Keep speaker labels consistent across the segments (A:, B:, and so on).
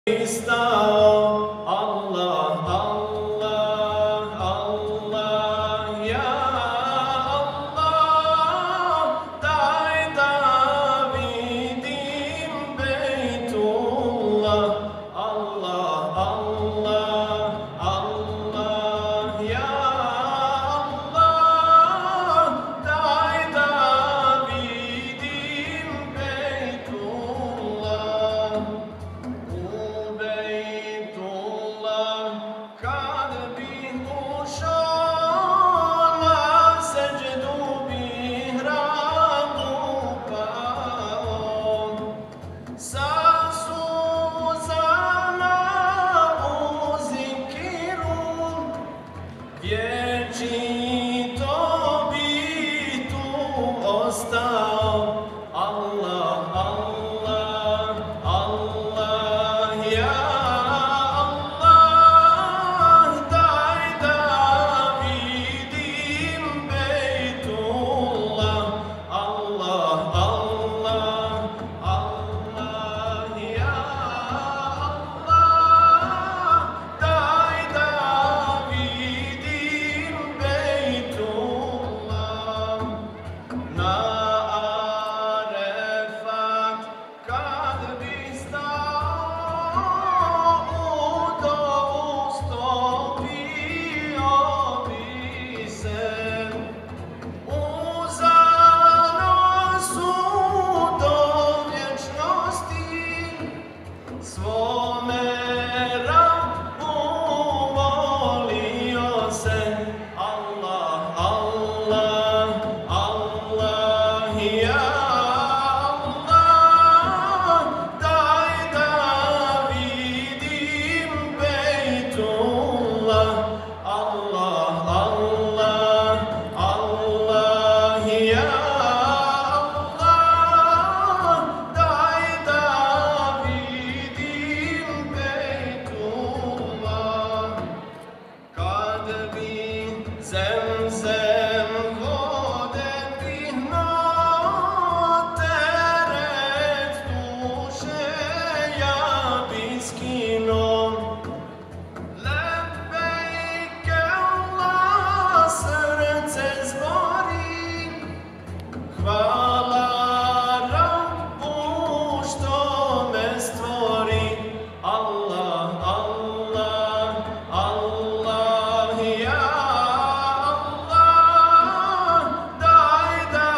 A: Stao, Allah, Allah, Allah, ja Allah, daj da vidim Bejtullah, Allah, Allah, Allah, ja Allah, daj da vidim Bejtullah. Allah, Allah, Allah, ja Allah, daj da vidim Bejtullah. Allah, Allah, Allah, ja Allah, daj da vidim Bejtullah. Na Arefat kad bi stao, u dovu stopio bi se, u zanosu do vječnosti svome Rabbu molio se. Allah, Allah, Allah, ja Allah, daj da vidim Bejtullah. Allah, Allah, Allah, ja Allah, daj da vidim Bejtullah. Kad bi Zemzem vode pihnuo, teret duše ja bi skinuo. Lebejke Allah, srce zbori, hvala Rabbu što me stvori. Allah, Allah, Allah, ja Allah, daj da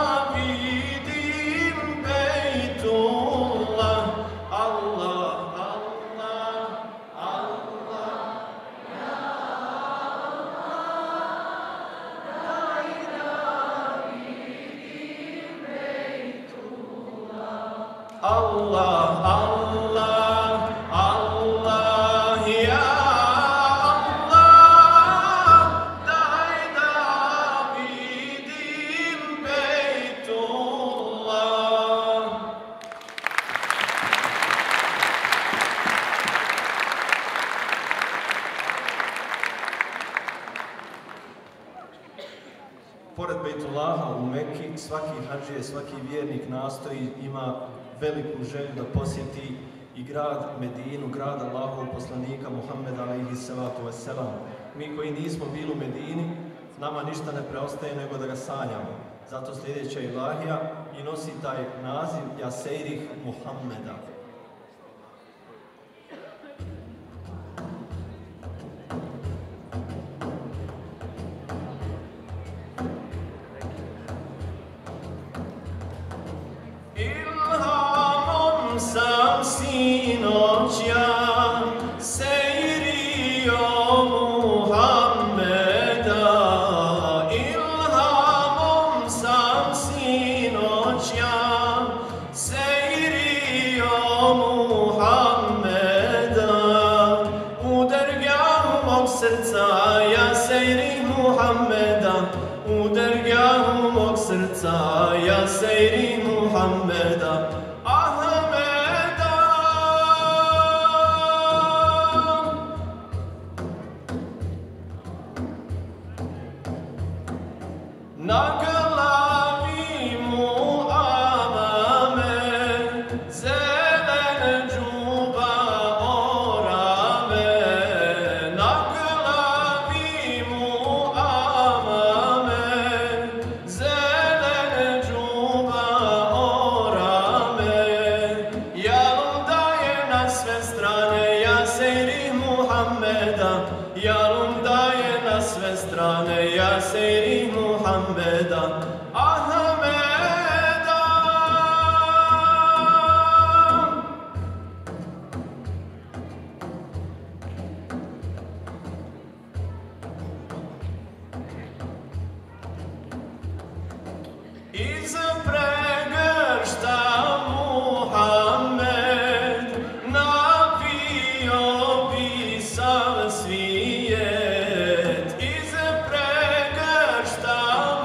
A: vidim Bejtullah. Allah, Allah, Allah, daj da vidim Bejtullah. Allah, Allah, Allah, ja Allah, daj da vidim Bejtullah. Pored Bejtullaha u Mekki, svaki hadžije, svaki vjernik nastoji, ima veliku želju da posjeti i grad Medinu, grad Allahovog poslanika Muhammeda alejhi salatu vesselam. Mi koji nismo bili u Medini, nama ništa ne preostaje nego da ga sanjamo. Zato sljedeća ilahija i nosi taj naziv Ja Seyrih Muhammeda. Ilhamom sam sinoć ja sejrio Muhammeda. Ilhamom sam sinoć ja sejrio Muhammeda. U dergahu mog srca ja sejrih Muhammeda. U dergahu mog srca ja sejrih Muhammeda. Ahmeda. Na glavi mu amame, zelen džuba sve strane, ja sejri Muhammeda, jalum daje na sve strane, ja sejri Muhammeda, Ahmeda. Iz pregršta Muhammed napio bi sav svijet. Iz pregršta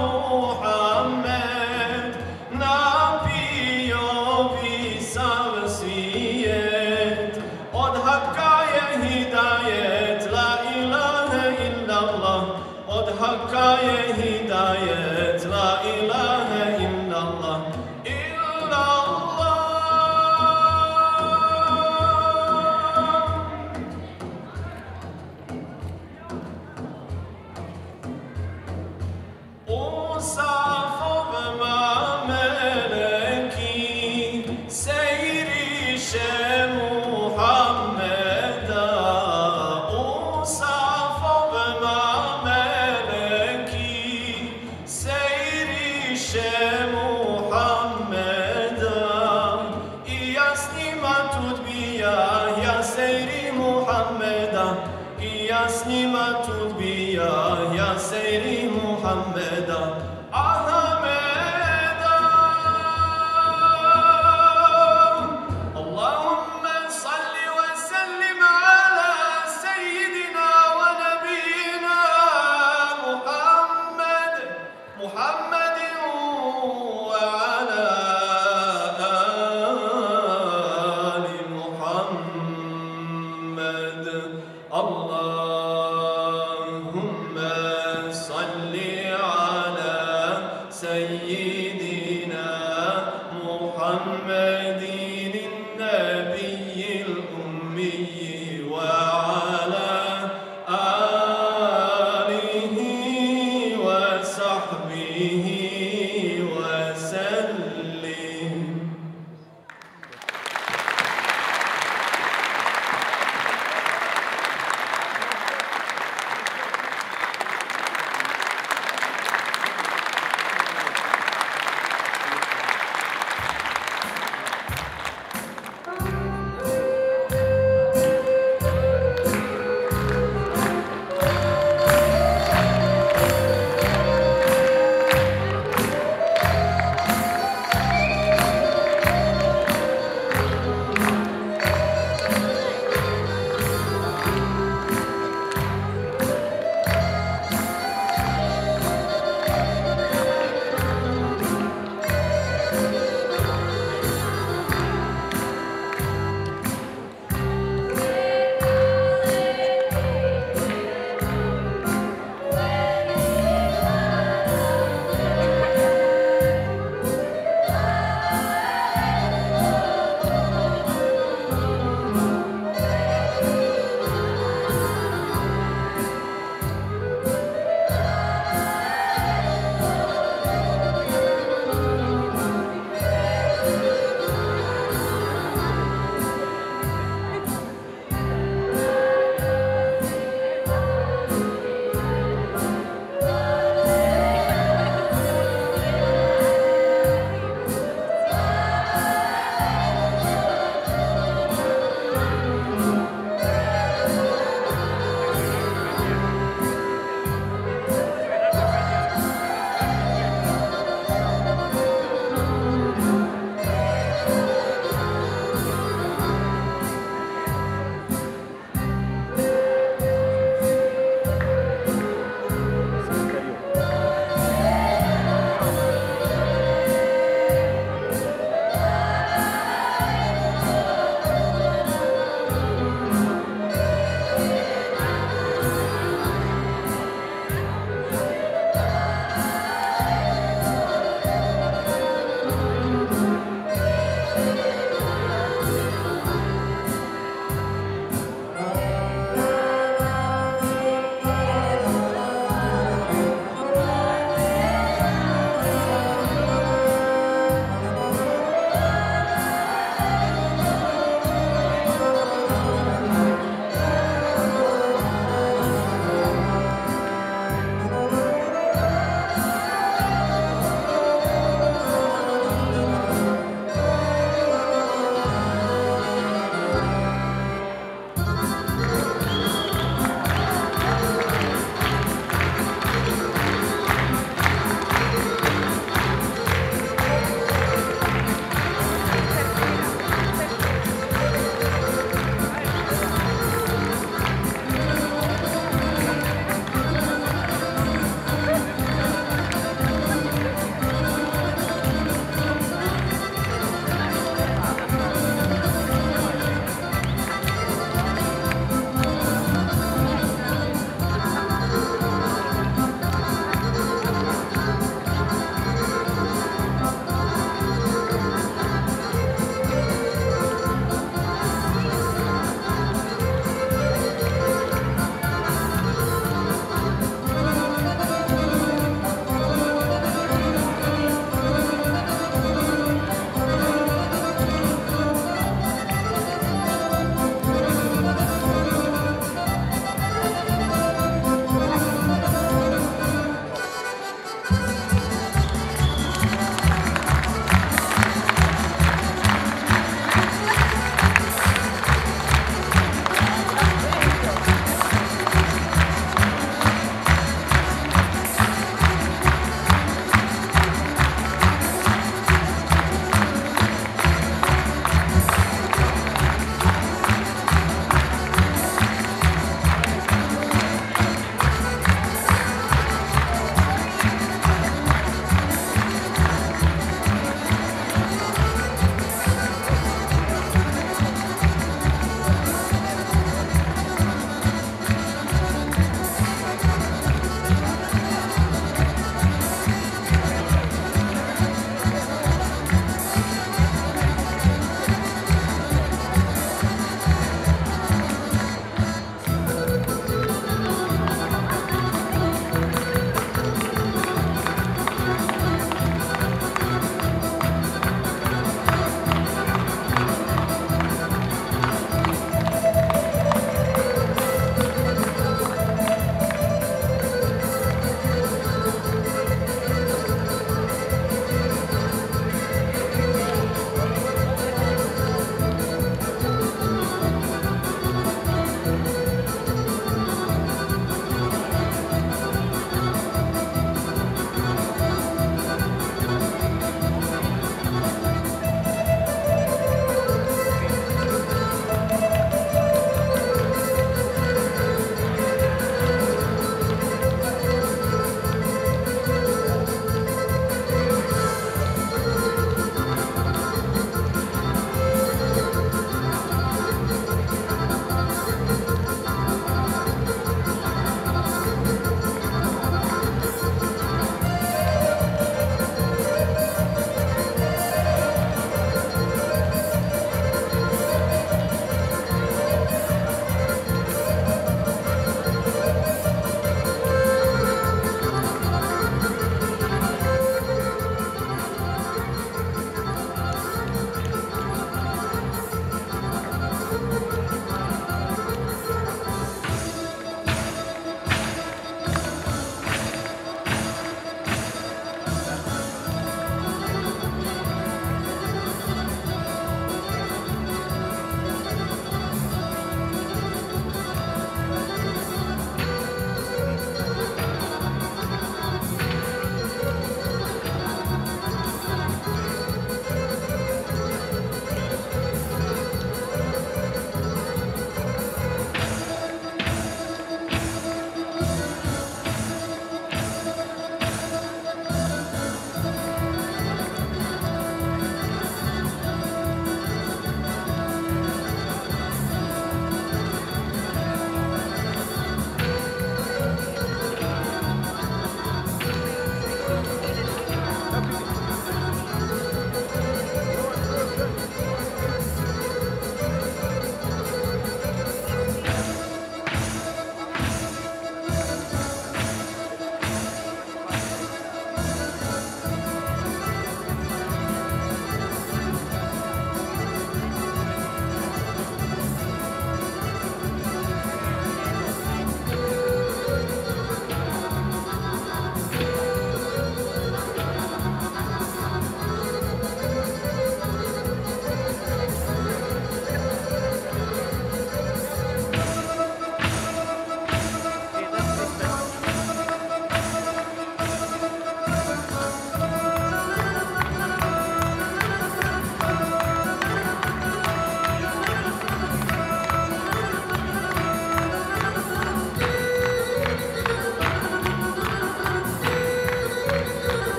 A: Muhammed napio bi sav svijet. Od Hakka je hidajet, la ilaha illallah. Od Hakka je hidajet, la ilaha illallah, illallah. U safovima meleki sejriše Muhammeda. U safovima meleki sejriše Muhammeda. I ja s njima tudbija, ja sejri Muhammeda. I ja s njima tudbija, ja sejri Muhammeda, Ahmeda. Allahumma salli wa sallim ala sayyidina wa nabiyina Muhammadin wa ala ali Muhammad. Allahumma salli ala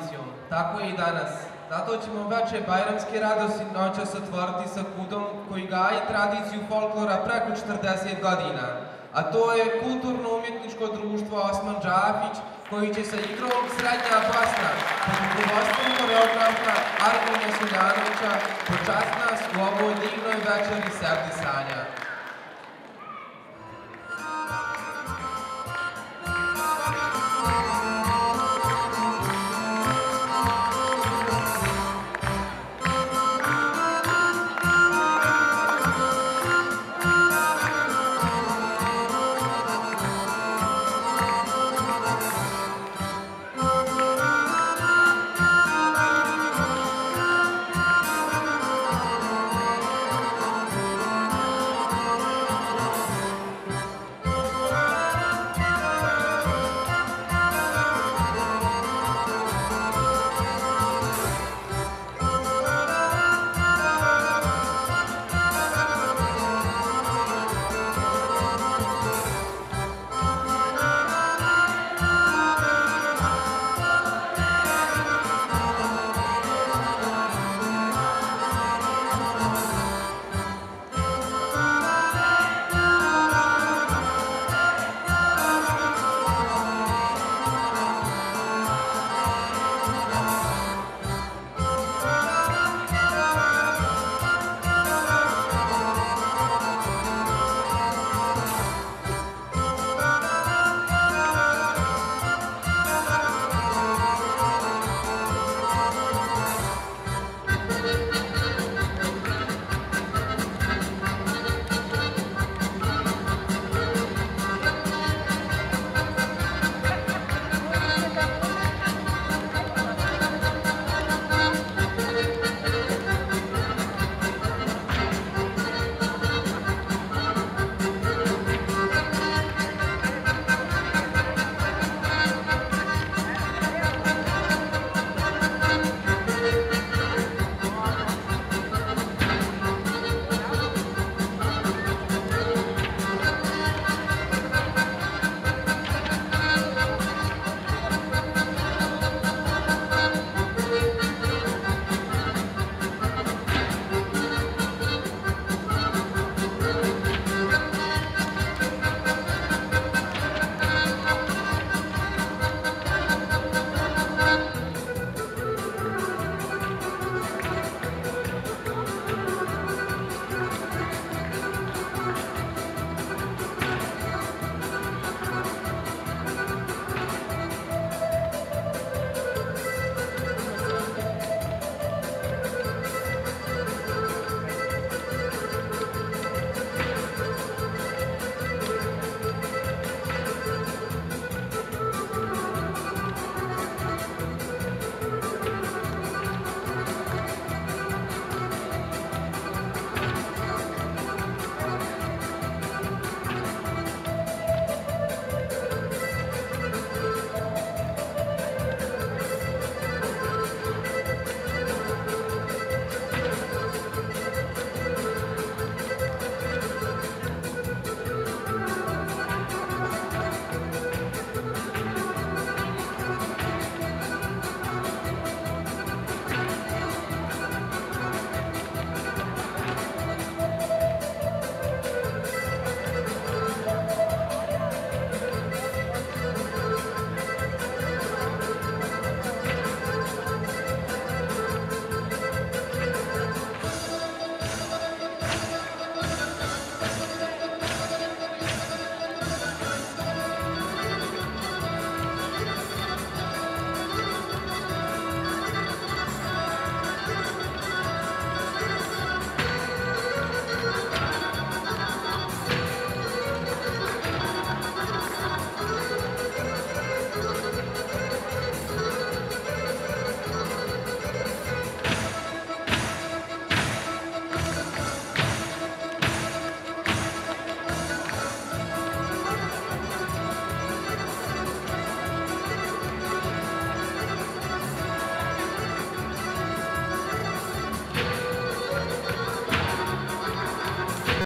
B: tradicijom. Tako je i danas. Zato ćemo veče bajramske radosti noćas otvoriti sa kudom koji gaji tradiciju folklora preko 40 godina. A to je kulturno-umjetničko društvo Osman Džafić, koji će sa igrom Srednja Bosna pod rukovodstvom koreografa Armina Suljanovića počast nas u ovoj divnoj večeri srdisanja.